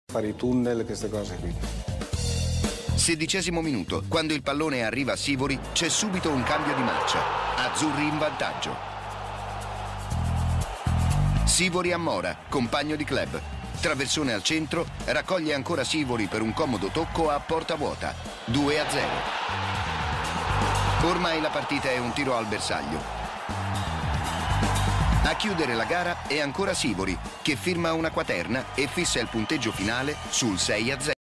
Fare i tunnel, queste cose qui. 16° minuto, quando il pallone arriva a Sivori, c'è subito un cambio di marcia. Azzurri in vantaggio. Sivori a Mora, compagno di club. Traversone al centro, raccoglie ancora Sivori per un comodo tocco a porta vuota. 2-0. Ormai la partita è un tiro al bersaglio. A chiudere la gara è ancora Sivori, che firma una quaterna e fissa il punteggio finale sul 6-0.